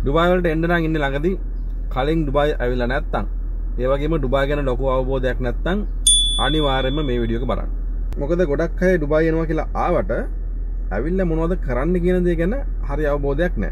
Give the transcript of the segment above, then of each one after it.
Dubai වලට එන්න නම් ඉන්නේ ළඟදී කලින් ඩුබායි ඇවිල්ලා නැත්තම් ඒ වගේම ඩුබායි ගැන ලොකු අවබෝධයක් නැත්තම් අනිවාර්යයෙන්ම මේ වීඩියෝ එක බලන්න. මොකද ගොඩක් අය ඩුබායි එනවා කියලා ආවට ඇවිල්ලා මොනවද කරන්න කියන දේ ගැන හරි අවබෝධයක් නැහැ.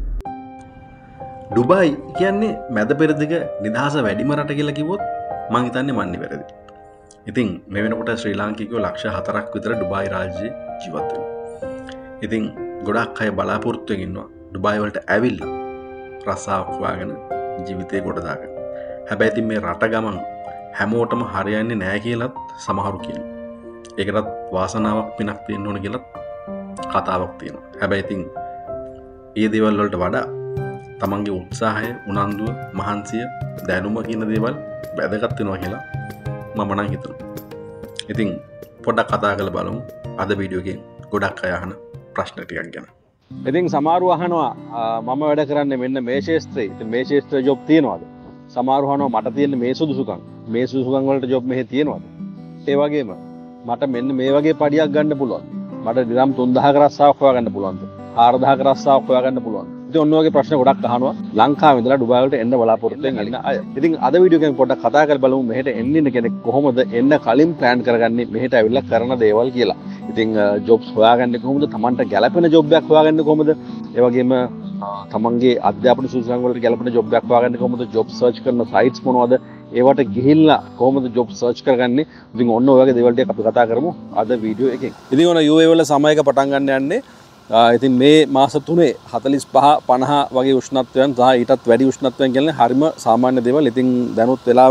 ඩුබායි කියන්නේ මැද පෙරදිග නිදහස වැඩිම රට කියලා කිව්වොත් මං හිතන්නේ මන් නිවැරදි. ඉතින් මේ වෙනකොට ශ්‍රී ලාංකිකයෝ ලක්ෂ 4ක් විතර ඩුබායි රාජ්‍යයේ ජීවත් වෙනවා. ඉතින් ගොඩක් අය බලාපොරොත්තුෙන් ඉන්නවා ඩුබායි වලට ඇවිල්ලා රස්සාවක් හොයාගෙන ජීවිතේ ගොඩ දාගන්න. හැබැයි ඉතින් මේ රට ගමන් හැමෝටම හරියන්නේ නැහැ කියලාත් සමහරු කියනවා. ඒකටත් වාසනාවක් පිනක් තියෙන්න ඕන කියලාත් කතාවක් තියෙනවා. හැබැයි ඉතින් මේ දේවල් වලට වඩා තමන්ගේ උත්සාහය, උනන්දුව, මහන්සිය, දැනුම කියන දේවල් වැදගත් වෙනවා කියලා මම නම් හිතනවා. ඉතින් පොඩ්ඩක් කතා කරලා බලමු අද වීඩියෝ එකේ ගොඩක් අය අහන ප්‍රශ්න ටිකක් ගැන. ඉතින් සමහරව අහනවා මම වැඩ කරන්නේ මෙන්න මේ ශාස්ත්‍රයේ. ඉතින් මේ ශාස්ත්‍රයේ ජොබ් තියනවාද? සමහරව අහනවා මට තියෙන මේ සුදුසුකම්. මේ සුදුසුකම් වලට ජොබ් මෙහෙ තියනවාද? ඒ වගේම මට මෙන්න මේ වගේ පඩියක් ගන්න පුළුවන්. මට දිනම් 3000ක රස්සාවක් හොයාගන්න පුළුවන්ද? 4000ක රස්සාවක් හොයාගන්න පුළුවන්ද? ඉතින් ඔන්න ඔයගේ ප්‍රශ්න ගොඩක් අහනවා ලංකාවේ ඉඳලා ඩුබායි වලට එන්න බලාපොරොත්තු වෙන අය. ඉතින් අද වීඩියෝ එකෙන් පොඩ්ඩක් කතා කරලා බලමු මෙහෙට එන්න කෙනෙක් කොහොමද එන්න කලින් ප්ලෑන් කරගන්නේ මෙහෙට ඇවිල්ලා කරන දේවල් කියලා. ඉතින් ජොබ්ස් හොයාගන්නේ කොහොමද? Tamanට ගැළපෙන ජොබ් එකක් හොයාගන්නේ කොහොමද? ඒ වගේම තමන්ගේ අධ්‍යාපන සුසුකම් වලට ගැළපෙන ජොබ් එකක් හොයාගන්නේ කොහොමද? ජොබ් සර්ච් කරන සයිට්ස් මොනවද? ඒවට ගිහිල්ලා කොහොමද ජොබ් සර්ච් කරගන්නේ? ඉතින් ඔන්න ඔය වගේ දේවල් ටික අපි කතා කරමු අද වීඩියෝ එකෙන්. ඉතින් ඔන්න UAE වල සමයක පටන් ගන්න යන්නේ. ඉතින් මේ මාස 3 45 50 වගේ උෂ්ණත්වයන් සහ ඊටත් වැඩි උෂ්ණත්වයන් කියන්නේ හරිම සාමාන්‍ය දේවල්. ඉතින් දැනුත් වෙලාව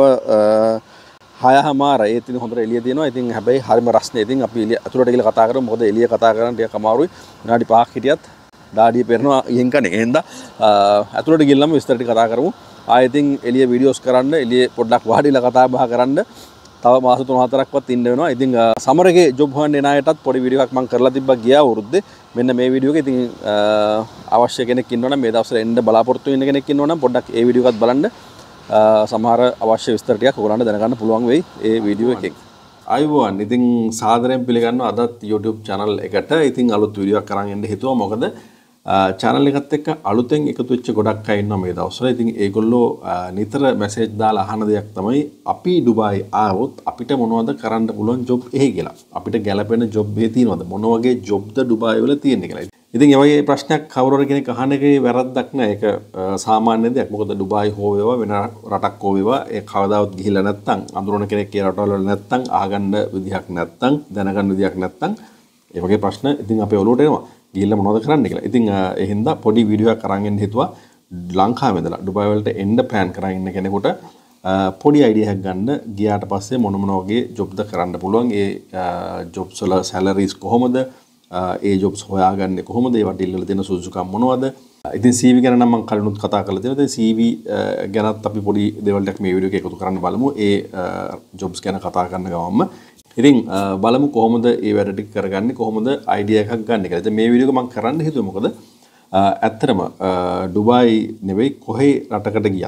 6:00 ඒත් ඉතින් හොඳට එළිය තියෙනවා. ඉතින් හැබැයි හරිම රස්නේ. ඉතින් අපි එළිය අතුලට ගිහලා කතා කරමු. මොකද එළිය කතා කරන්න ටිකක් අමාරුයි. විනාඩි 5ක් හිටියත් දාඩිය පෙරනවා යෙන් කන්නේ. එහෙනම් අතුලට ගිහලාම විස්තර ටික කතා කරමු. ආයෙත් ඉතින් එළිය වීඩියෝස් කරන්න, එළිය පොඩ්ඩක් වාඩිලා කතා බහ කරන්න තව මාස 3-4ක්වත් ඉන්න වෙනවා. ඉතින් සමර් එකේ ජොබ් හොයන්න එන අයටත් පොඩි වීඩියෝ එකක් මම කරලා තිබ්බා ගියා වරුද්දේ. මෙන්න මේ වීඩියෝ එක ඉතින් අවශ්‍ය කෙනෙක් ඉන්නවනම් මේ දවස්වල එන්න බලාපොරොත්තු වෙන කෙනෙක් ඉන්නවනම් පොඩ්ඩක් ඒ වීඩියෝ එකත් බලන්න. සමහර අවශ්‍ය විස්තර ටිකක් ඔයගොල්ලන්ට දැනගන්න පුළුවන් වෙයි ඒ වීඩියෝ එකෙන්. අයුබෝවන්. ඉතින් සාදරයෙන් පිළිගන්නවා අදත් YouTube channel එකට. ඉතින් අලුත් වීඩියෝ එකක් අරන් එන්න හිතුවා. මොකද channel එකත් එක්ක අලුතෙන් එකතු වෙච්ච ගොඩක් අය ඉන්නවා මේ දවස්වල. ඉතින් ඒගොල්ලෝ නිතර මැසේජ් දාලා අහන දෙයක් තමයි අපි ඩුබායි ආවොත් අපිට මොනවද කරන්න පුළුවන් ජොබ් එහෙ කියලා. අපිට ගැළපෙන ජොබ් එහෙ තියෙනවද? මොන වගේ ජොබ්ද ඩුබායි වල තියෙන්නේ කියලා. ඉතින් ඒ වගේ ප්‍රශ්නයක් කවුරු හරි කෙනෙක් අහන එකේ වැරද්දක් නැහැ. ඒක සාමාන්‍ය දෙයක්. මොකද ඩුබායි හෝ වේවා වෙන රටක් හෝ වේවා ඒ කවදාවත් ගිහිල්ලා නැත්තම් අඳුරන කෙනෙක් ඒ රටවල නැත්තම් අහගන්න විදිහක් නැත්තම් දැනගන්න විදිහක් නැත්තම් ඒ වගේ ප්‍රශ්න ඉතින් අපේ ඔලුවට එනවා. ගිහිල්ලා මොනවද කරන්න කියලා. ඉතින් ඒ හින්දා පොඩි වීඩියෝ එකක් අරන් එන්න හිතුවා. ලංකාවේ ඉඳලා ඩුබායි වලට එන්න ප්ලෑන් කරන් ඉන්න කෙනෙකුට පොඩි අයිඩියා එකක් ගන්න ගියාට පස්සේ මොන වගේ ජොබ්ද කරන්න පුළුවන්. ඒ ජොබ්ස් වල සැලරිස් කොහොමද? ඒ ජොබ්ස් හොයාගන්නේ කොහොමද? ඒවට ඉල්ලලා තියෙන සුසුකම් මොනවද? ඉතින් CV ගැන නම් මම කලිනුත් කතා කරලා තියෙනවා. ඉතින් CV ගැනත් අපි පොඩි දේවල් ටිකක් මේ වීඩියෝ එකේ එකතු කරන්න බලමු. ඒ ජොබ්ස් ගැන කතා කරන ගමන්ම ඉතින් බලමු කොහොමද ඒ වැඩ ටික කරගන්නේ, කොහොමද අයිඩියා එකක් ගන්න කියලා. ඉතින් මේ වීඩියෝ එක මම කරන්න හිතුවේ මොකද ඇත්තටම ඩුබායි නෙවෙයි කොහේ රටකට ගියත්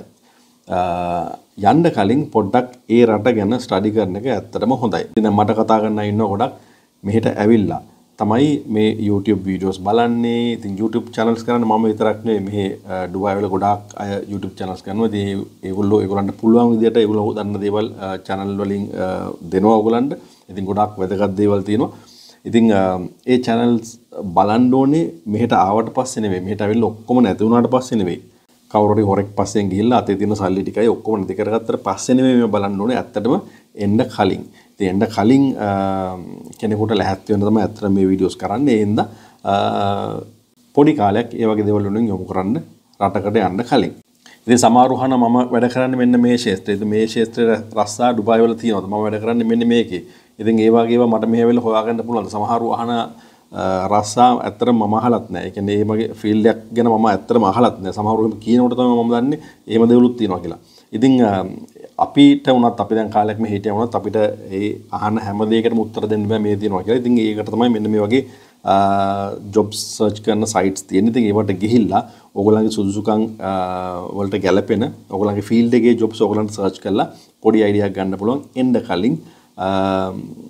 යන්න කලින් පොඩ්ඩක් ඒ රට ගැන ස්ටඩි කරන එක ඇත්තටම හොඳයි. ඉතින් මට කතා කරන්න ඉන්නවා ගොඩක් මෙහෙට ඇවිල්ලා තමයි මේ YouTube videos බලන්නේ. ඉතින් YouTube channels කරන්න මම විතරක් නෙවෙයි මෙහි ඩුබායි වල ගොඩාක් අය YouTube channels කරනවා. ඉතින් ඒගොල්ලන්ට පුළුවන් විදිහට ඒගොල්ලෝ දන්න දේවල් channel වලින් දෙනවා ඕගොල්ලන්ට. ඉතින් ගොඩාක් වැදගත් දේවල් තියෙනවා. ඉතින් ඒ channels බලන්න ඕනේ මෙහෙට ආවට පස්සේ නෙවෙයි. මෙහෙට ඇවිල්ලා ඔක්කොම නැති වුණාට පස්සේ නෙවෙයි. කවුරු හරි හොරෙක් පස්සෙන් ගිහිල්ලා අතේ තියෙන සල්ලි ටිකයි ඔක්කොම නැති කරගත්තට පස්සේ නෙවෙයි මේ බලන්න ඕනේ. ඇත්තටම එන්න කලින්. ඉතින් එන්න කලින් කෙනෙකුට ලැහැත් වෙන්න තමයි ඇත්තට මේ වීඩියෝස් කරන්නේ. ඒ හින්දා පොඩි කාලයක් ඒ වගේ දේවල් වලින් යොමු කරන්න රටකට යන්න කලින්. ඉතින් සමහරවහන මම වැඩ කරන්නේ මෙන්න මේ ශාස්ත්‍රයේ. ඉතින් මේ ශාස්ත්‍රයේ රස්සා ඩුබායි වල තියෙනවද? මම වැඩ කරන්නේ මෙන්න මේකේ. ඉතින් ඒ වගේ ඒවා මට මෙහෙ වෙලා හොයාගන්න පුළුවන්. සමහරව අහන රස්සා ඇත්තටම මම අහලත් නැහැ. ඒ කියන්නේ මේ වගේ ෆීල්ඩ් එකක් ගැන මම ඇත්තටම අහලත් නැහැ. සමහරව කියනකොට තමයි මම දන්නේ එහෙම දේවලුත් තියෙනවා කියලා. ඉතින් අපිට වුණත් අපි දැන් කාලයක් මේ හිටියා වුණත් අපිට ඒ අහන හැම දෙයකටම උත්තර දෙන්න බෑ මේ තියෙනවා කියලා. ඉතින් ඒකට තමයි මෙන්න මේ වගේ ජොබ් සර්ච් කරන සයිට්ස් තියෙන්නේ. ඉතින් ඒවට ගිහිල්ලා ඕගොල්ලන්ගේ සුදුසුකම් වලට ගැලපෙන ඕගොල්ලන්ගේ ෆීල්ඩ් එකේ ජොබ්ස් ඕගොල්ලන්ට සර්ච් කරලා පොඩි අයිඩියාවක් ගන්න පුළුවන් එන්න කලින්.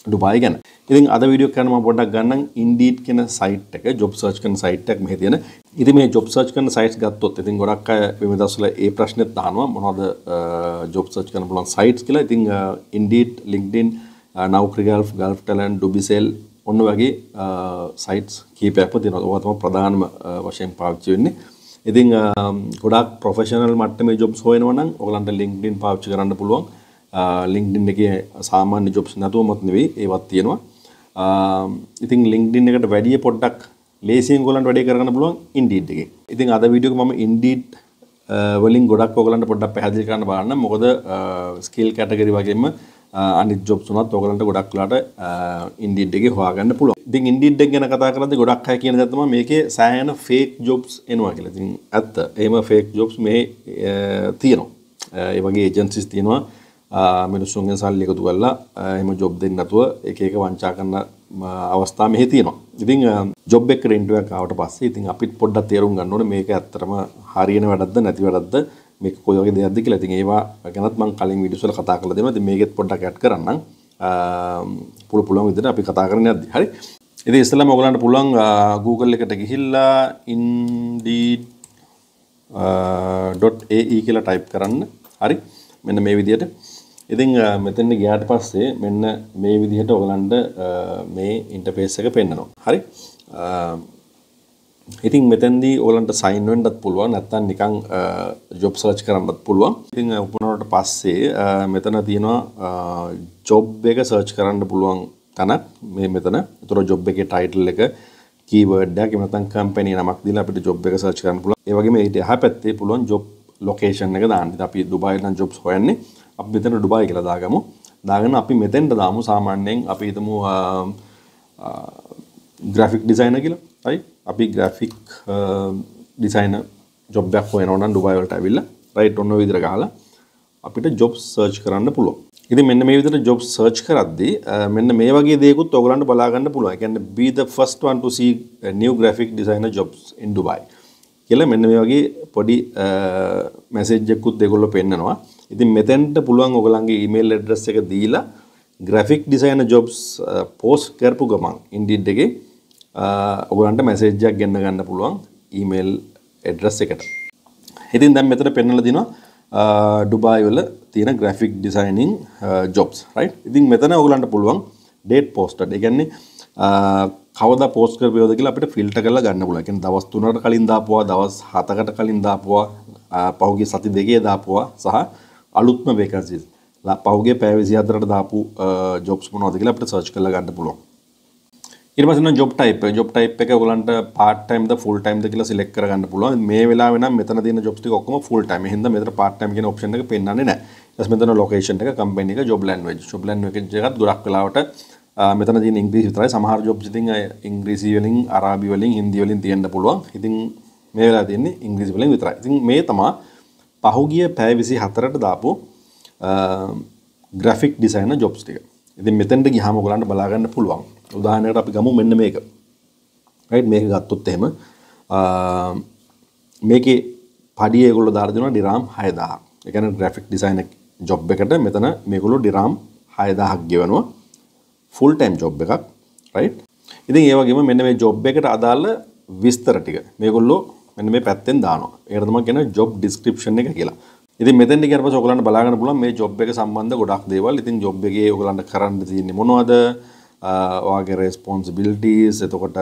ඩුබායි ගැන. ඉතින් අද වීඩියෝ කරන මම පොඩ්ඩක් ගන්නම් Indeed කියන සයිට් එක, job search කරන සයිට් එකක් මෙහි තියෙන. ඉතින් මේ job search කරන sites ගත්තොත් ඉතින් ගොඩක් අය මේ දවස්වල ඒ ප්‍රශ්නෙත් දානවා මොනවද job search කරන්න පුළුවන් sites කියලා. ඉතින් Indeed, LinkedIn, Naukri Gulf, Gulf Talent, Dubicel ඔන්න වගේ sites කීපයක් තියෙනවා. ඒවා තමයි ප්‍රධානම වශයෙන් පාවිච්චි වෙන්නේ. ඉතින් ගොඩක් ප්‍රොෆෙෂනල් මට්ටමේ jobs හොයනවා නම් ඔයගලන්ට LinkedIn පාවිච්චි කරන්න පුළුවන්. LinkedIn එකේ සාමාන්‍ය jobs නැතුවමත් නෙවෙයි ඒවත් තියෙනවා. ඉතින් LinkedIn එකට වැඩිය පොඩ්ඩක් ලේසියෙන් ඔයගලන්ට වැඩේ කරගන්න පුළුවන් Indeed එකේ. ඉතින් අද වීඩියෝ එක මම Indeed වලින් ගොඩක් ඔයගලන්ට පොඩ්ඩක් පැහැදිලි කරන්න බලන්න. මොකද skill category වගේම අනිත් jobs උනත් ඔයගලන්ට ගොඩක් වෙලාට Indeed එකේ හොයාගන්න පුළුවන්. ඉතින් Indeed එක ගැන කතා කරද්දී ගොඩක් අය කියන දේ තමයි මේකේ සෑහෙන fake jobs එනවා කියලා. ඉතින් ඇත්ත. එහෙම fake jobs මේ තියෙනවා. ඒ වගේ agencies තියෙනවා. මිනිස්සුන්ගෙන් සල්ලි එකතු කරලා එහෙම ජොබ් දෙන්න නැතුව එක එක වංචා කරන අවස්ථා මෙහි තියෙනවා. ඉතින් ජොබ් එකකට ඉන්ටර්විව් එකක් ආවට පස්සේ ඉතින් අපිත් පොඩ්ඩක් තේරුම් ගන්න ඕනේ මේක ඇත්තටම හරියන වැඩක්ද නැති වැඩක්ද මේක කොයි වගේ දෙයක්ද කියලා. ඉතින් ඒවා ගැනත් මම කලින් වීඩියෝස් වල කතා කරලා දෙනවා. ඉතින් මේකෙත් පොඩ්ඩක් ඇඩ් කරන්නම්. පුළුවන් විදිහට අපි කතා කරන්න යද්දි. හරි. ඉතින් ඉස්සෙල්ලාම ඔයගලන්ට පුළුවන් Google එකට ගිහිල්ලා indeed.ae කියලා ටයිප් කරන්න. හරි. මෙන්න මේ විදිහට. ඉතින් මෙතන ගියාට පස්සේ මෙන්න මේ විදිහට ඔයගලන්ට මේ ඉන්ටර්ෆේස් එක පෙන්නනවා. හරි. ඉතින් මෙතෙන්දී ඔයගලන්ට sign වෙන්නත් පුළුවන් නැත්නම් නිකන් job search කරන්නත් පුළුවන්. ඉතින් උපුනනට පස්සේ මෙතන තියෙනවා job එක search කරන්න පුළුවන් තැනක් මේ මෙතන. ඒතර job එකේ title එක keyword එකක් එහෙම නැත්නම් company නමක් දීලා අපිට job එක search කරන්න පුළුවන්. ඒ වගේම ඊට එහා පැත්තේ පුළුවන් job location එක දාන්න. ඉතින් අපි දුබායි නම් jobs හොයන්නේ. අපි මෙතන ඩුබායි කියලා දාගමු. දාගෙන අපි මෙතෙන්ට දාමු සාමාන්‍යයෙන් අපි හිතමු graphic designer කියලා. හරි. අපි graphic designer job එකක් හොයනවා නම් ඩුබායි වලට ඇවිල්ලා right ඔන්න ඔය විදිහට ගහලා අපිට job search කරන්න පුළුවන්. ඉතින් මෙන්න මේ විදිහට job search කරද්දී මෙන්න මේ වගේ දේකුත් ඔයගලන්ට බලා ගන්න පුළුවන්. ඒ කියන්නේ be the first one to see new graphic designer jobs in Dubai. කියලා මෙන්න මේ වගේ පොඩි මැසේජ් එකකුත් ඒගොල්ලෝ පෙන්නනවා. ඉතින් මෙතෙන්ට පුළුවන් ඔයගලන්ගේ ඊමේල් ඇඩ්‍රස් එක දීලා graphic designer jobs post කරපු ගමන් Indeed එකේ ඔයගලන්ට මැසේජ් එකක් ගෙන්න ගන්න පුළුවන් ඊමේල් ඇඩ්‍රස් එකට. ඉතින් දැන් මෙතන පෙන්නලා දිනවා ඩුබායි වල තියෙන graphic designing jobs right. ඉතින් මෙතන ඔයගලන්ට පුළුවන් date posted. ඒ කියන්නේ කවදා post කරපේවද කියලා අපිට ෆිල්ටර් කරලා ගන්න පුළුවන්. ඒ කියන්නේ දවස් 3කට කලින් දාපුවා, දවස් 7කට කලින් දාපුවා, පහුගිය සති දෙකේ දාපුවා සහ අලුත්ම vacancies. පහුගිය පැය 24ට දාපු jobs මොනවද කියලා අපිට search කරලා ගන්න පුළුවන්. ඊට පස්සේ නම් job type එක ඔයගලන්ට part time ද full time ද කියලා select කරගන්න පුළුවන්. මේ වෙලාවේ නම් මෙතන තියෙන jobs ටික ඔක්කොම full time. එහෙනම් මෙතන part time කියන option එක පෙන්නන්නේ නැහැ. ඊට පස්සේ මෙතන location එක, company එක, job language එකත් ගොඩක් වෙලාවට මෙතන තියෙන ඉංග්‍රීසි විතරයි. සමහර jobs ඉතින් ඉංග්‍රීසි වලින්, අරාබි වලින්, හින්දි වලින් තියෙන්න පුළුවන්. ඉතින් මේ වෙලාව තියෙන්නේ ඉංග්‍රීසි වලින් විතරයි. ඉතින් මේ තමයි පහුගිය පැය 24ට දාපු graphic designer jobs ටික. ඉතින් මෙතෙන්ට ගියාම ඔයගලන්ට බලා ගන්න පුළුවන්. උදාහරණයකට අපි ගමු මෙන්න මේක. right මේක ගත්තොත් එහෙම මේකේ පඩිය ඒගොල්ලෝ දාලා දෙනවා ඩිරාම් 6000ක්. ඒ කියන්නේ graphic designer job එකට මෙතන මේගොල්ලෝ ඩිරාම් 6000ක් ගෙවනවා. full time job එකක් right. ඉතින් ඒ වගේම මෙන්න මේ job එකට අදාළ විස්තර ටික මේගොල්ලෝ මෙන්න මේ පැත්තෙන් දානවා. ඒකට තමයි කියන්නේ job description එක කියලා. ඉතින් මෙතෙන්ට ගියාට පස්සේ ඔයගලන්ට බලා ගන්න පුළුවන් මේ job එක සම්බන්ධ ගොඩක් දේවල්. ඉතින් job එකේ ඔයගලන්ට කරන්න තියෙන්නේ මොනවද? ඔයාගේ responsibilities, එතකොට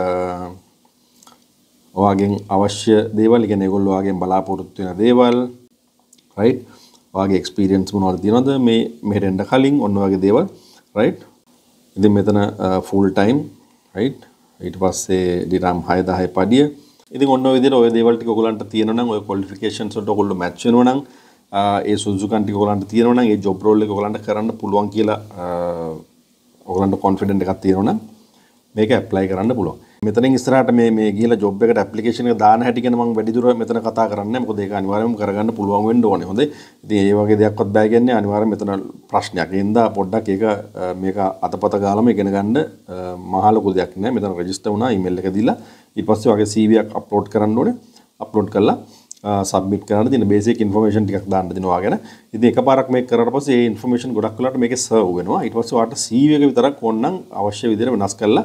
ඔයාගෙන් අවශ්‍ය දේවල්, කියන්නේ ඒගොල්ලෝ ඔයාගෙන් බලාපොරොත්තු වෙන දේවල් right. ඔයාගේ experience මොනවද තියෙනවද මේ මෙහෙට එන්න කලින් ඔන්න ඔයගේ දේවල් right. ඉතින් මෙතන full time right. ඊට පස්සේ දිරම් 6000 පඩිය. ඉතින් ඔන්න ඔය විදිහට ඔය දේවල් ටික ඔයගලන්ට තියෙනවා නම් ඔය qualifications වලට ඔයගොල්ලෝ match වෙනවා නම් ඒ සුදුසුකම් ටික ඔයගලන්ට තියෙනවා නම් ඒ job role එක ඔයගලන්ට කරන්න පුළුවන් කියලා ඔයගලන්ට confident එකක් තියෙනවා නම් මේක apply කරන්න පුළුවන්. මෙතනින් ඉස්සරහට මේ ගිහලා job එකට application එක දාන හැටි ගැන මම වැඩිදුර මෙතන කතා කරන්නේ නැහැ. මොකද ඒක අනිවාර්යයෙන්ම කරගන්න පුළුවන් වෙන්න ඕනේ. හොඳයි. ඉතින් ඒ වගේ දෙයක්වත් බෑ කියන්නේ අනිවාර්යයෙන් මෙතන ප්‍රශ්නයක්. ඒ හින්දා පොඩ්ඩක් මේක අතපත ගාලම ඉගෙන ගන්න මහ ලොකු දෙයක් නෑ. මෙතන register වුණා email එක දීලා ඊට පස්සේ වගේ CV එකක් upload කරන්න ඕනේ. upload කළා සබ්මිට් කරන්න තියෙන බේසික් ඉන්ෆර්මේෂන් ටිකක් දාන්න දෙනවා ගැන. ඉතින් එකපාරක් මේක කරාට පස්සේ ඒ ඉන්ෆර්මේෂන් ගොඩක් වෙලාවට මේකේ සර්ව් වෙනවා. ඊට පස්සේ ඔයාලට CV එක විතරක් ඕනනම් අවශ්‍ය විදිහට වෙනස් කරලා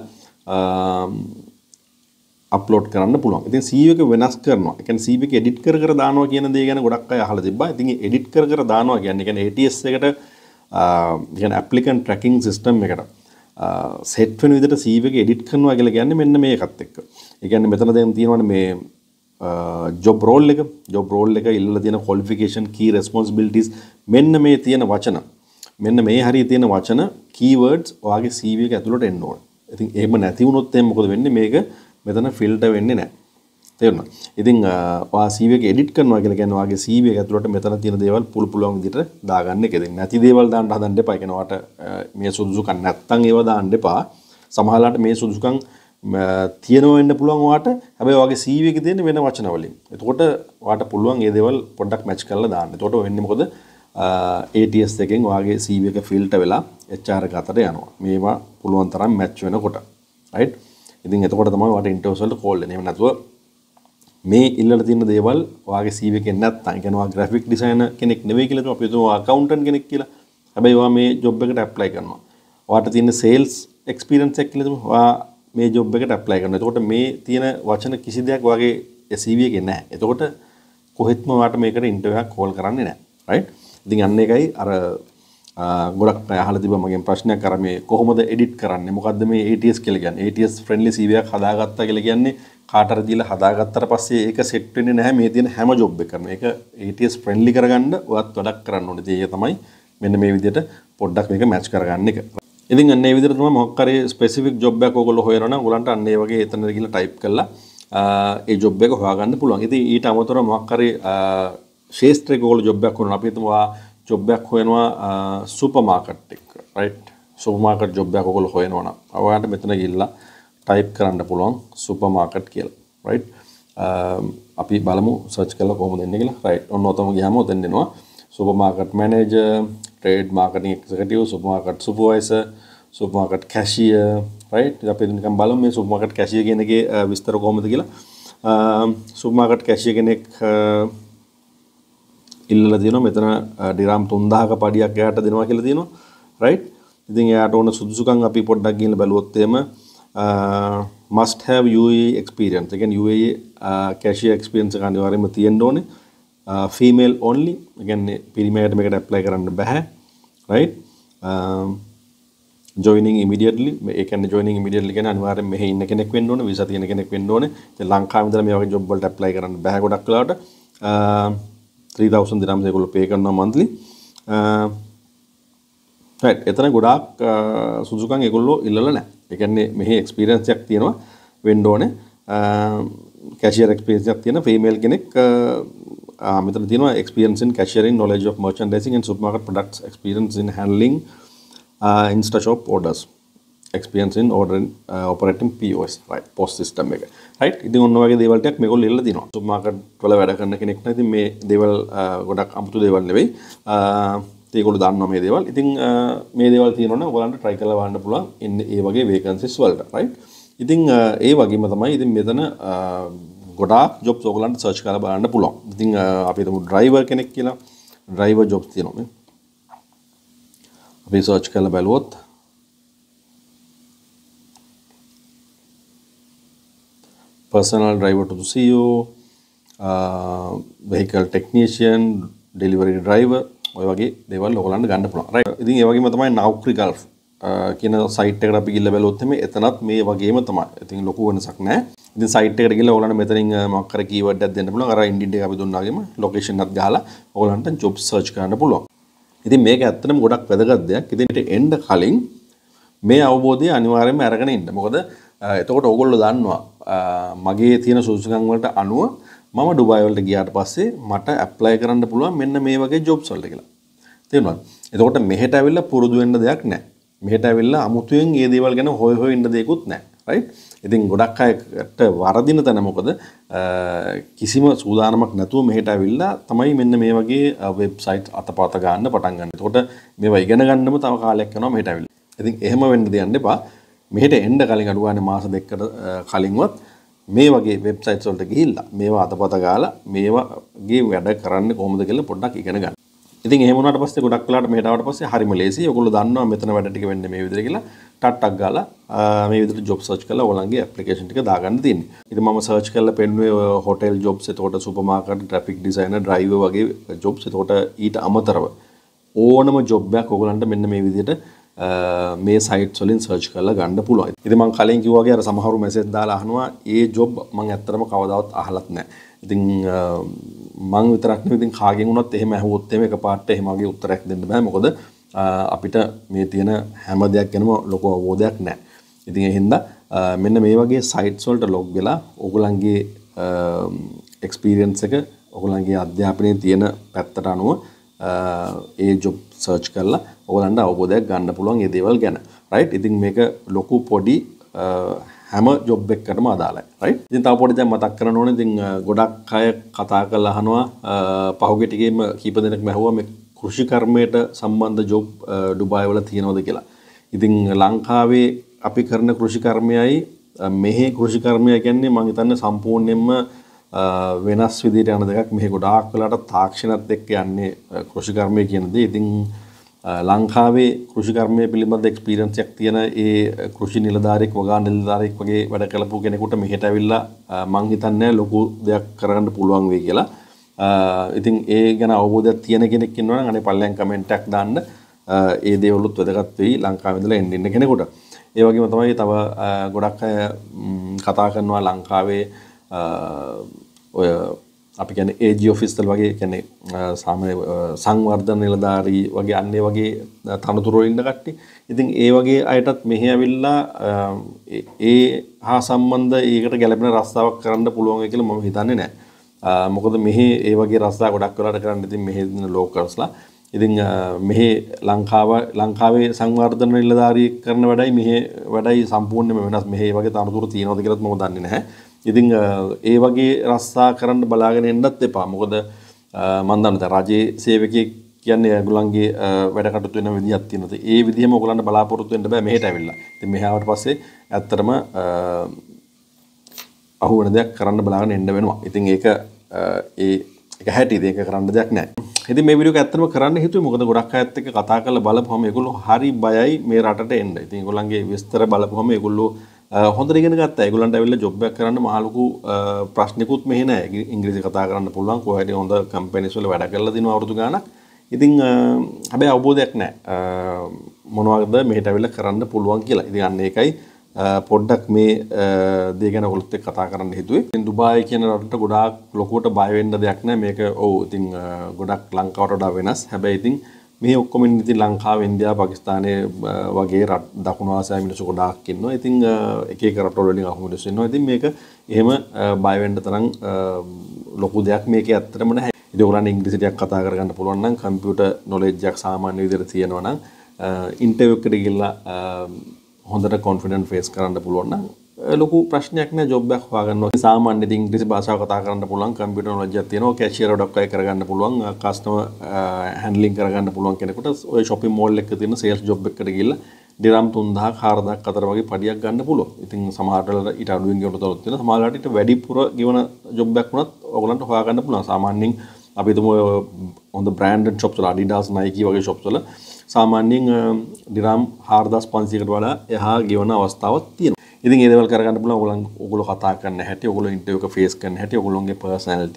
අප්ලෝඩ් කරන්න පුළුවන්. ඉතින් CV එක වෙනස් කරනවා. ඒ කියන්නේ CV එක එඩිට් කර කර දානවා කියන දේ ගැන ගොඩක් අය අහලා තිබ්බා. ඉතින් එඩිට් කර කර දානවා කියන්නේ ATS එකට කියන්නේ applicant tracking system එකට සෙට් වෙන විදිහට CV එක එඩිට් කරනවා කියලා කියන්නේ මෙන්න මේකත් එක්ක. ඒ කියන්නේ මෙතන දැන් තියෙනවනේ මේ job role එක ඉල්ලලා තියෙන qualification key responsibilities මෙන්න මේ තියෙන වචන මෙන්න මේ හරිය තියෙන වචන keywords ඔයාගේ CV එක ඇතුළට එන්න ඕනේ. ඉතින් එහෙම නැති වුණොත් එහෙනම් මොකද වෙන්නේ? මේක මෙතන ෆිල්ටර් වෙන්නේ නැහැ. තේරුණා? ඉතින් ඔයා CV එක එඩිට් කරනවා කියලා කියන්නේ ඔයාගේ CV එක ඇතුළට මෙතන තියෙන දේවල් පුළුවන් විදිහට දාගන්න එක. ඉතින් නැති දේවල් දාන්න හදන්න එපා. ඒ කියන්නේ ඔයාට මේ සුදුසුකම් නැත්තම් ඒවා දාන්න එපා. සමහරවිට මේ සුදුසුකම් තියෙනවා වෙන්න පුළුවන් ඔයාට. හැබැයි ඔයාගේ CV එකේ තියෙන වෙන වචන වලින්. එතකොට ඔයාට පුළුවන් මේ දේවල් පොඩ්ඩක් මැච් කරලා දාන්න. එතකොට වෙන්නේ මොකද? ATS එකෙන් ඔයාගේ CV එක ෆිල්ටර් වෙලා HR එක අතට යනවා. මේවා පුළුවන් තරම් මැච් වෙනකොට. රයිට්? ඉතින් එතකොට තමයි ඔයාට ඉන්ටර්වියුස් වලට කෝල් එන්නේ. එහෙම නැතුව මේ ඉල්ලලා තියෙන දේවල් ඔයාගේ CV එකෙන් නැත්තම්, ඒ කියන්නේ ඔයා ග්‍රැෆික් ඩිසයිනර් කෙනෙක් නෙවෙයි කියලා අපි හිතමු අකවුන්ටන්ට් කෙනෙක් කියලා. හැබැයි ඔයා මේ ජොබ් එකට ඇප්ලයි කරනවා. ඔයාට තියෙන සේල්ස් එක්ස්පීරියන්ස් එක කියලා හිතමු. ඔයා මේ ජොබ් එකට ඇප්ලයි කරනවා. එතකොට මේ තියෙන වචන කිසි දෙයක් ඔයාගේ CV එකේ නැහැ. එතකොට කොහෙත්ම ඔයාට මේකට ඉන්ටර්වියු එකක් කෝල් කරන්නේ නැහැ. රයිට්? ඉතින් අන්න එකයි අර ගොඩක් අය අහලා තිබ්බා මගෙන් ප්‍රශ්නයක් අර මේ කොහොමද එඩිට් කරන්නේ? මොකද්ද මේ ATS කියලා කියන්නේ? ATS friendly CV එකක් හදාගත්තා කියලා කියන්නේ කාට හරි දීලා හදාගත්තට පස්සේ ඒක සෙට් වෙන්නේ නැහැ මේ තියෙන හැම ජොබ් එකකම. ඒක ATS friendly කරගන්න ඔයත් වැඩක් කරන්න ඕනේ. ඒක තමයි මෙන්න මේ විදිහට පොඩ්ඩක් මේක මැච් කරගන්න එක. ඉතින් අන්න ඒ විදිහට තමයි මොකක් හරි ස්පෙસિෆික් ජොබ් එකක් ඔයගොල්ලෝ හොයනවා නම් ඔයගලන්ට අන්න ඒ වගේ එතනට ගිහලා ටයිප් කරලා ඒ ජොබ් එක හොයාගන්න පුළුවන්. ඉතින් ඊට අමතරව මොකක් හරි ශේෂ්ත්‍රයක ඔයගොල්ලෝ ජොබ් එකක් කරනවා. අපි හිතමු ජොබ් එකක් හොයනවා සුපර් මාකට් එක. රයිට්? සුපර් මාකට් ජොබ් එකක් ඔයගොල්ලෝ හොයනවා නම් ඔයාලට මෙතන ගිහලා ටයිප් කරන්න පුළුවන් සුපර් මාකට් කියලා. රයිට්? අපි බලමු සර්ච් කරලා කොහොමද එන්නේ කියලා. රයිට්. ඔන්න ඔතම ගියාම ඔතෙන් එනවා super market manager, trade marketing executive, super market supervisor, super market cashier. Right? අපි නිකන් බලමු මේ සුපර් මාකට් කැෂියර් කියන එකේ විස්තර කොහොමද කියලා. සුපර් මාකට් කැෂියර් කෙනෙක් ඉල්ලලා තියෙනවා මෙතන ඩිරාම් 3000ක පඩියක් එයාට දෙනවා කියලා තියෙනවා. රයිට්? ඉතින් එයාට ඕන සුදුසුකම් අපි පොඩ්ඩක් ගිහින් බැලුවොත් එහෙම must have UAE experience. ඒ කියන්නේ UAE cashier experience එක අනිවාර්යයෙන්ම තියෙන්න ඕනේ. Female only. ඒ කියන්නේ පිරිමියට මේකට apply කරන්න බෑ. Right? Joining immediately. ඒ කියන්නේ joining immediately කියන්නේ අනිවාර්යයෙන් මෙහි ඉන්න කෙනෙක් වෙන්න ඕනේ. visa තියෙන කෙනෙක් වෙන්න ඕනේ. ඉතින් ලංකාවේ ඉඳලා මේ වගේ job වලට apply කරන්න බෑ ගොඩක් වෙලාවට. 3000 dirhams ඒගොල්ලෝ pay කරනවා monthly. right. එතන ගොඩාක් සුදුසුකම් ඒගොල්ලෝ ඉල්ලලා නැහැ. ඒ කියන්නේ මෙහි experience එකක් තියෙනවා වෙන්න ඕනේ. cashier experience එකක් තියෙන female කෙනෙක් මෙතන තියෙනවා experience in cashiering, knowledge of merchandising and supermarket products, experience in handling InstaShop orders, experience in ordering operating POS, right, post system එක. right? ඉතින් ඔන්න ඔයගේ දේවල් ටිකක් මේගොල්ලෝ ඉල්ලලා දිනවා. supermarket වල වැඩ කරන කෙනෙක් නම් ඉතින් මේ දේවල් ගොඩක් අමුතු දේවල් නෙවෙයි. ඒගොල්ලෝ දන්නවා මේ දේවල්. ඉතින් මේ දේවල් තියෙනවනම් ඔයගලන්ට try කරලා බලන්න පුළුවන් ඉන්නේ ඒ වගේ vacancies වලට. right? ඉතින් ඒ වගේම තමයි ඉතින් මෙතන ගොඩාක් jobs ඔයගලන්ට search කරලා බලන්න පුළුවන්. ඉතින් අපි හිතමු driver කෙනෙක් කියලා. driver jobs තියෙනවා මේ. අපි search කරලා බලුවොත් personal driver to the CEO, vehicle technician, delivery driver ඔය වගේ දේවල් ඔයගලන්ට ගන්න පුළුවන්. right? ඉතින් ඒ වගේම තමයි Naukri Gulf කියන සයිට් එකට අපි ගිහලා බැලුවොත් එතනත් මේ වගේම තමයි. ඉතින් ලොකු වෙනසක් නැහැ. ඉතින් සයිට් එකට ගිහලා ඔයගලන්ට මෙතනින් මොකක් කර කීවර්ඩ් එකක් දෙන්න පුළුවන්. අර Indeed එක අපි දුන්නා වගේම ලොකේෂන් එකක් ගහලා ඔයගලන්ට ජොබ් සර්ච් කරන්න පුළුවන්. ඉතින් මේක ඇත්තටම ගොඩක් වැදගත් දෙයක්. ඉතින් ඊට එන්න කලින් මේ අවබෝධය අනිවාර්යයෙන්ම අරගෙන ඉන්න. මොකද එතකොට ඕගොල්ලෝ දන්නවා මගේ තියෙන සුදුසුකම් වලට අනුව මම ඩුබායි වලට ගියාට පස්සේ මට ඇප්ලයි කරන්න පුළුවන් මෙන්න මේ වගේ ජොබ්ස් වලට කියලා. තේරුණාද? එතකොට මෙහෙට ඇවිල්ලා පුරුදු වෙන්න දෙයක් නැහැ. මෙහෙට ඇවිල්ලා අමුතුවෙන් මේ දේවල් ගැන හොය හොය ඉන්න දෙයක්වත් නැහැ. right? ඉතින් ගොඩක් අයට වරදින තැන මොකද කිසිම සූදානමක් නැතුව මෙහෙට ඇවිල්ලා තමයි මෙන්න මේ වගේ වෙබ්සයිට් අතපත ගන්න පටන් ගන්න. එතකොට මේවා ඉගෙන ගන්නම තව කාලයක් යනවා මෙහෙට ඇවිල්ලා. ඉතින් එහෙම වෙන්න දෙන්න එපා. මෙහෙට එන්න කලින් අඩු ගන්න මාස දෙකකට කලින්වත් මේ වගේ වෙබ්සයිට්ස් වලට ගිහිල්ලා මේවා අතපත ගාලා මේවාගේ වැඩ කරන්නේ කොහොමද කියලා පොඩ්ඩක් ඉගෙන ගන්න. ඉතින් එහෙම වුණාට පස්සේ ගොඩක් වෙලාවට මෙහෙට ආවට පස්සේ හරිම ලේසියි. ඔයගොල්ලෝ දන්නවා මෙතන වැඩ ටික වෙන්නේ මේ විදිහට කියලා ටට්ටක් ගාලා මේ විදිහට ජොබ් සර්ච් කරලා ඔයගොල්ලන්ගේ ඇප්ලිකේෂන් ටික දාගන්න තියෙන්නේ. ඉතින් මම සර්ච් කරලා පෙන්නුවේ හොටෙල් ජොබ්ස්, එතකොට super market, graphic designer, driver වගේ ජොබ්ස්. එතකොට ඊට අමතරව ඕනම ජොබ් එකක් ඔයගොල්ලන්ට මෙන්න මේ විදිහට මේ සයිට්ස් වලින් සර්ච් කරලා ගන්න පුළුවන්. ඉතින් මම කලින් කිව්වා වගේ අර සමහරු මෙසේජ් දාලා අහනවා ඒ ජොබ් මම ඇත්තටම කවදාවත් අහලත් නැහැ. ඉතින් මම විතරක් නෙවෙයි ඉතින් කාගෙන් වුණත් එහෙම ඇහුවොත් එහෙම එකපාරට එහෙම වගේ උත්තරයක් දෙන්න බෑ. මොකද අපිට මේ තියෙන හැම දෙයක් ගැනම ලොකු අවබෝධයක් නැහැ. ඉතින් ඒ හින්දා මෙන්න මේ වගේ සයිට්ස් වලට ලොග් වෙලා ඔයගොල්ලන්ගේ එක්ස්පීරියන්ස් එක ඔයගොල්ලන්ගේ අධ්‍යාපනයේ තියෙන පැත්තට අනුව ඒ ජොබ් සර්ච් කරලා ඔයගොල්ලන්ට අවබෝධයක් ගන්න පුළුවන් මේ දේවල් ගැන. රයිට්. ඉතින් මේක ලොකු පොඩි හැම ජොබ් එකකටම අදාළයි. රයිට්. ඉතින් තව පොඩි දැන් මතක් කරන්න ඕනේ. ඉතින් ගොඩක් අය කතා කරලා අහනවා පහුගිය ටිකේම කීප දෙනෙක්ම ඇහුවා මේ කෘෂි කර්මයට සම්බන්ධ ජොබ් ඩුබායි වල තියෙනවද කියලා. ඉතින් ලංකාවේ අපි කරන කෘෂි කර්මයයි මෙහි කෘෂි කර්මය කියන්නේ මම හිතන්නේ සම්පූර්ණයෙන්ම වෙනස් විදිහට යන දෙකක්. මෙහි ගොඩාක් වෙලාට තාක්ෂණත් එක්ක යන්නේ කෘෂි කර්මය කියන දේ. ඉතින් ලංකාවේ කෘෂි කර්මය පිළිබඳ එක්ස්පීරියන්ස් එකක් තියෙන ඒ කෘෂි නිලධාරියෙක් වගා නිලධාරියෙක් වගේ වැඩ කරපු කෙනෙකුට මෙහෙට ඇවිල්ලා මං හිතන්නේ ලොකු දෙයක් කරගන්න පුළුවන් වෙයි කියලා. ඉතින් ඒ ගැන අවබෝධයක් තියෙන කෙනෙක් ඉන්නවා නම් අනේ පල්ලෙන් කමෙන්ට් එකක් දාන්න. ඒ දේවලුත් වැදගත් වෙයි ලංකාවේ ඉඳලා එන්න කෙනෙකුට. ඒ වගේම තමයි තව ගොඩක් අය කතා කරනවා ලංකාවේ ඔය අපි කියන්නේ AG ඔෆිස්වල වගේ කියන්නේ සාමාන්‍ය සංවර්ධන නිලධාරී වගේ අන්නේ වගේ තනතුරු වල ඉන්න කට්ටිය. ඉතින් ඒ වගේ අයටත් මෙහි ඇවිල්ලා ඒ හා සම්බන්ධ ඒකට ගැළපෙන රස්සාවක් කරන්න පුළුවන් වෙයි කියලා මම හිතන්නේ නැහැ. මොකද මෙහි ඒ වගේ රස්සා ගොඩක් වෙලාට කරන්න ඉතින් මෙහි ඉන්න ලෝකල්ස්ලා. ඉතින් මෙහි ලංකාවේ සංවර්ධන නිලධාරී කරන වැඩයි මෙහි වැඩයි සම්පූර්ණයෙන්ම වෙනස්. මෙහි ඒ වගේ තනතුරු තියෙනවද කියලාත් මම දන්නේ නැහැ. ඉතින් ඒ වගේ රස්සා කරන්න බලාගෙන එන්නත් එපා. මොකද මම දන්නවා රජයේ සේවකයෙක් කියන්නේ ඒගොල්ලන්ගේ වැඩ කටයුතු වෙන විදියක් තියෙනවා. ඒ විදිහම ඔයගොල්ලන්ට බලාපොරොත්තු වෙන්න බෑ මෙහෙට ඇවිල්ලා. ඉතින් මෙහි ආවට පස්සේ ඇත්තටම අහු වෙන දෙයක් කරන්න බලාගෙන එන්න වෙනවා. ඉතින් ඒක ඒක හැටි ඒක කරන්න දෙයක් නැහැ. ඉතින් මේ වීඩියෝ එක ඇත්තටම කරන්න හිතුවේ මොකද ගොඩක් අයත් එක්ක කතා කරලා බලපුවම ඒගොල්ලෝ හරි බයයි මේ රටට එන්න. ඉතින් ඒගොල්ලන්ගේ විස්තර බලපුවම ඒගොල්ලෝ හොඳට ඉගෙන ගත්තා. ඒගොල්ලන්ට ඇවිල්ලා ජොබ් එකක් කරන්න මහ ලොකු ප්‍රශ්නිකුත් මෙහෙ නැහැ. ඉංග්‍රීසි කතා කරන්න පුළුවන්. කොහේද හොඳ කම්පැනිස් වල වැඩ කරලා දිනව අවුරුදු ගාණක්. ඉතින් හැබැයි අවබෝධයක් නැහැ. මොනවද මෙහෙට ඇවිල්ලා කරන්න පුළුවන් කියලා. ඉතින් අන්න ඒකයි පොඩ්ඩක් මේ දේ ගැන ඔයගොල්ලොත් එක්ක කතා කරන්න හිතුවේ. ඉතින් දුබායි කියන රටට ගොඩාක් ලොකුවට බය වෙන්න දෙයක් නැහැ. මේක ඔව් ඉතින් ගොඩක් ලංකාවට වඩා වෙනස්. හැබැයි ඉතින් මේ ඔක්කොම ඉතින් ලංකාව, ඉන්දියාව, පාකිස්තානයේ වගේ දකුණු ආසියාවේ මිනිස්සු ගොඩාක් ඉන්නවා. ඉතින් එක එක රටවල වලින් අහු මිනිස්සු ඉන්නවා. ඉතින් මේක එහෙම බය වෙන්න තරම් ලොකු දෙයක් මේකේ ඇත්තටම නැහැ. ඉතින් ඔයගොල්ලන් ඉංග්‍රීසි ටිකක් කතා කරගන්න පුළුවන් නම්, කම්පියුටර් නොලෙජ් එකක් සාමාන්‍ය විදිහට තියෙනවා නම්, ඉන්ටර්විව් එකට ගිහිල්ලා හොඳට කොන්ෆිඩන්ට් ෆේස් කරන්න පුළුවන් නම් ලොකු ප්‍රශ්නයක් නෑ ජොබ් එකක් හොයාගන්නවා. සාමාන්‍ය ඉතින් ඉංග්‍රීසි භාෂාව කතා කරන්න පුළුවන්, කම්පියුටර් නොලෙජ් එකක් තියෙනවා, කැෂියර් වැඩක් අය කරගන්න පුළුවන්, කස්ටමර් හැන්ඩ්ලින් කරගන්න පුළුවන් කෙනෙකුට ඔය shopping mall එකක තියෙන සේල්ස් ජොබ් එකකට ගිහිල්ලා දිරම් 3000 4000 අතර වගේ පඩියක් ගන්න පුළුවන්. ඉතින් සමහරට ඊට අඩුවෙන් ගෙවන තොරතුරු තියෙනවා. සමහරට ඊට වැඩිපුර ගෙවන ජොබ් එකක් වුණත් ඔයගලන්ට හොයාගන්න පුළුවන්. සාමාන්‍යයෙන් අපි හිතමු හොඳ බ්‍රෑන්ඩඩ් shops වල Adidas, Nike වගේ shops වල සාමාන්‍යයෙන් දිරම් 4500කට වඩා එහා ගෙවන අවස්ථාවක් තියෙනවා. ඉතින් ඒ දේවල් කරගන්න පුළුවන්. ඔයගොල්ලෝ කතා කරන්න හැටි, ඔයගොල්ලෝ ඉන්ටර්විව් එක ෆේස් කරන්න හැටි, ඔයගොල්ලෝගේ පර්සනැලිටි,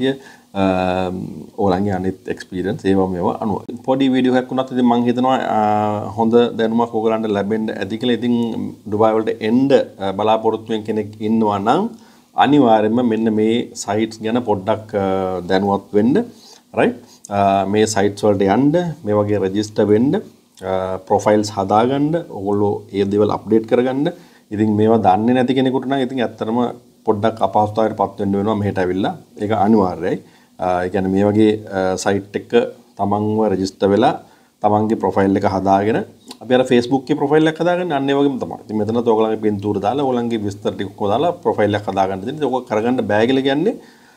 ඔයගොල්ලන්ගේ අනිත් එක්ස්පීරියන්ස් ඒවා අනුව. පොඩි වීඩියෝ එකක් වුණත් ඉතින් මම හිතනවා හොඳ දැනුමක් ඔයගොල්ලන්ට ලැබෙන්න ඇති කියලා. ඉතින් ඩුබායි වලට එන්න බලාපොරොත්තු වෙන කෙනෙක් ඉන්නවා නම් අනිවාර්යයෙන්ම මෙන්න මේ සයිට්ස් ගැන පොඩ්ඩක් දැනුවත් වෙන්න. රයිට්. මේ සයිට්ස් වලට යන්න, මේ වගේ රෙජිස්ටර් වෙන්න, ප්‍රොෆයිල්ස් හදාගන්න, ඔයගොල්ලෝ ඒ දේවල් අප්ඩේට් කරගන්න. ඉතින් මේවා දන්නේ නැති කෙනෙකුට නම් ඉතින් ඇත්තටම පොඩ්ඩක් අපහසුතාවයට පත් වෙන්න වෙනවා මෙහෙට ඇවිල්ලා. ඒක අනිවාර්යයි. ඒ කියන්නේ මේ වගේ සයිට් එක තමන්ව රෙජිස්ටර් වෙලා තමන්ගේ ප්‍රොෆයිල් එක හදාගෙන අපි අර Facebook එකේ ප්‍රොෆයිල් එකක් හදාගන්න අන්න ඒ වගේම තමයි. ඉතින් මෙතනත් ඔයගලගේ පින්තූර දාලා ඔයගලගේ විස්තර ටික ඔක්කොම දාලා ප්‍රොෆයිල් එකක් හදාගන්න දෙන්න. ඒක කරගන්න බෑ කියලා කියන්නේ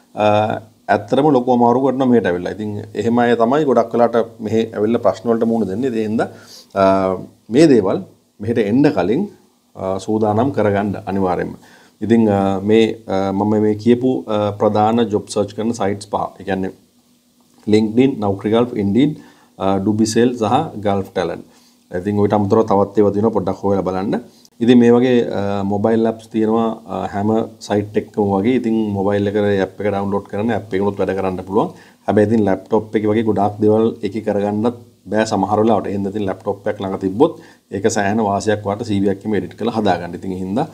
ඇත්තටම ලොකු අමාරුවක් වටනවා මෙහෙට ඇවිල්ලා. ඉතින් එහෙම අය තමයි ගොඩක් වෙලාට මෙහෙ ඇවිල්ලා ප්‍රශ්න වලට මුහුණ දෙන්නේ. ඒ හින්දා මේ දේවල් මෙහෙට එන්න කලින් සූදානම් කරගන්න අනිවාර්යයෙන්ම. ඉතින් මේ මම මේ කියපු ප්‍රධාන ජොබ් සර්ච් කරන සයිට්ස් පහ. ඒ කියන්නේ LinkedIn, Naukri-Gulf, Indeed, Dubicel සහ Gulf Talent. ඉතින් ඔයිට අමතරව තවත් ඒවා තියෙනවා පොඩ්ඩක් හොයලා බලන්න. ඉතින් මේ වගේ මොබයිල් ඇප්ස් තියෙනවා හැම සයිට් එකකම වගේ. ඉතින් මොබයිල් එකේ ඇප් එක ඩවුන්ලෝඩ් කරන්න ඇප් එකනොත් වැඩ කරන්න පුළුවන්. හැබැයි ඉතින් ලැප්ටොප් එකේ වගේ ගොඩාක් දේවල් එකේ කරගන්නත් බෑ සමහර වෙලාවට. එහෙනම් ඉතින් ලැප්ටොප් එකක් ළඟ තිබ්බොත් ඒක සෑහෙන වාසියක් වට CV එකක් එක්කම එඩිට් කරලා හදාගන්න. ඉතින් ඒ හින්දා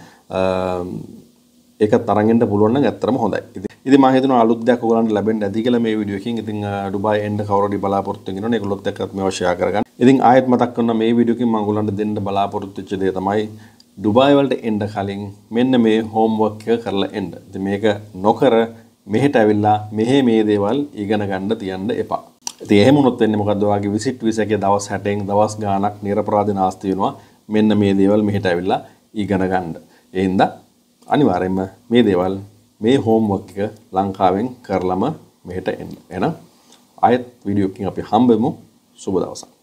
ඒකත් අරන් එන්න පුළුවන් නම් ඇත්තටම හොඳයි. ඉතින් මම හිතනවා අලුත් දෙයක් ඔයගලන්ට ලැබෙන්න ඇති කියලා මේ වීඩියෝ එකකින්. ඉතින් ඩුබායි එන්න කවුරුහරි බලාපොරොත්තු වෙනවනේ ඒගොල්ලොත් එක්කත් මේවා ෂෙයා කරගන්න. ඉතින් ආයෙත් මතක් කරනවා මේ වීඩියෝ එකකින් මම ඔයගලන්ට දෙන්න බලාපොරොත්තු වෙච්ච දේ තමයි ඩුබායි වලට එන්න කලින් මෙන්න මේ හෝම්වර්ක් එක කරලා එන්න. ඉතින් මේක නොකර මෙහෙට ඇවිල්ලා මෙහෙ මේ දේවල් ඉගෙන ගන්න තියන්න එපා. ඉතින් එහෙම වුණොත් වෙන්නේ මොකද්ද? ඔයාගේ විසිට් වීසා එකේ දවස් 60න් දවස් ගාණක් නිරපරාධ නාස්ති වෙනවා. මෙන්න මේ දේවල් මෙහෙට ඇවිල්ලා ඉගෙන ගන්න. ඒ හින්දා අනිවාර්යයෙන්ම මේ දේවල් මේ හෝම්වර්ක් එක ලංකාවෙන් කරලම මෙහෙට එන්න. එහෙනම් ආයෙත් වීඩියෝ එකකින් අපි හම්බෙමු. සුබ දවසක්.